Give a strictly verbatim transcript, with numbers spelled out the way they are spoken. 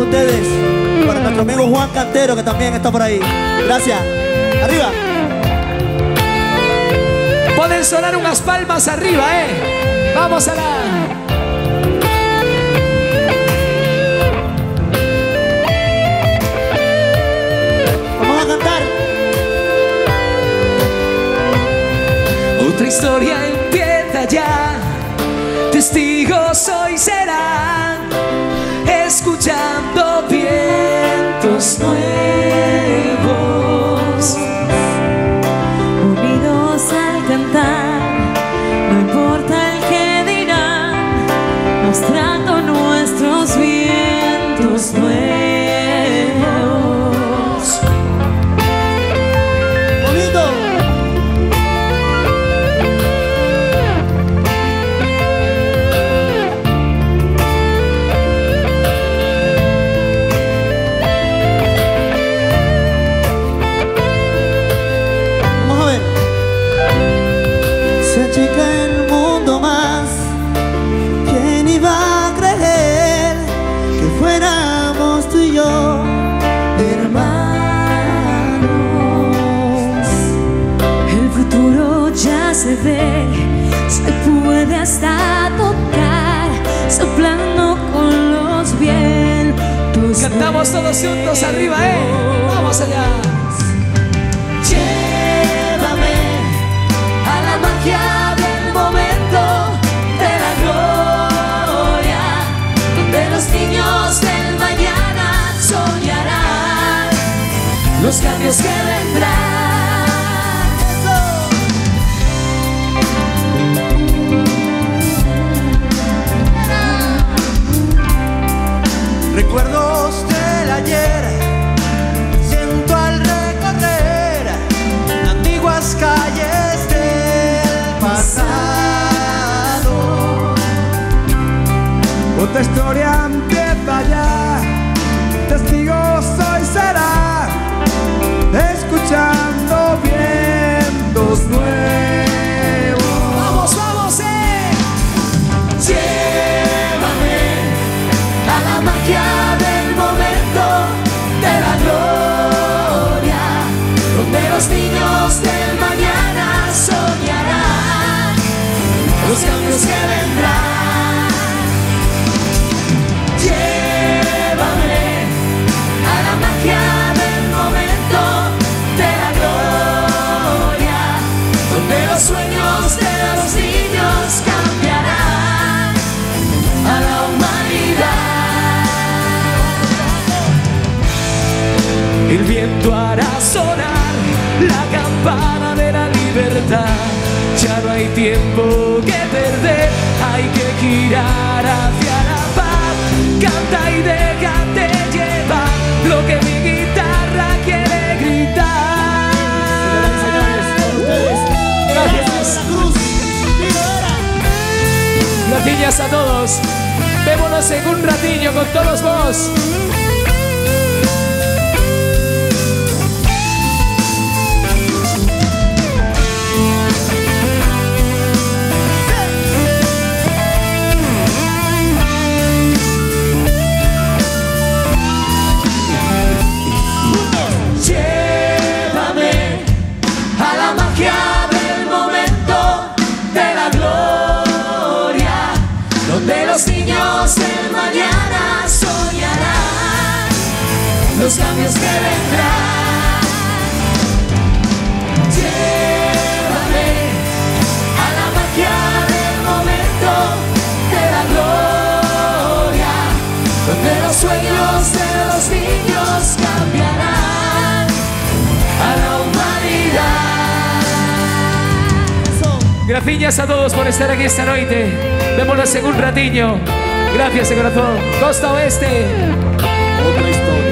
ustedes, para nuestro amigo Juan Cantero, que también está por ahí. Gracias. Arriba. Pueden sonar unas palmas arriba, eh. Vamos a la... Vamos a cantar. Otra historia empieza ya. Testigos hoy serán, escuchando vientos nuevos, unidos al cantar, no importa el que dirán, mostrando nuestros vientos nuevos. Bonito. Chica el mundo más, ¿quién iba a creer que fuéramos tú y yo hermanos? El futuro ya se ve, se puede hasta tocar, soplando con los vientos. Cantamos todos juntos arriba, eh. Vamos allá. Llévame a la magia del momento de la gloria, donde los niños del mañana soñarán los cambios que vendrán. Recuerdos del ayer siento al recorrer antiguas calles del pasado. Otra historia empieza ya, testigos hoy será, escuchando vientos nuevos. Vamos, vamos, eh. Llévame a la magia del momento de la gloria, donde los niños del mañana soñarán los cambios que vendrán. Llévame a la magia del momento de la gloria, donde los sueños de los niños cambiarán a la humanidad. El viento hará sonar la campana de la libertad. Ya no hay tiempo que perder, hay que girar hacia la paz. Canta y déjate llevar lo que mi guitarra quiere gritar. Gracias. Gracias a todos. Vémonos en un ratillo con todos vos. Los cambios que vendrán. Llévame a la magia del momento de la gloria, donde los sueños de los niños cambiarán a la humanidad. Gracias a todos por estar aquí esta noche. Vémonos en un ratillo. Gracias de corazón. Costa Oeste. Otra historia.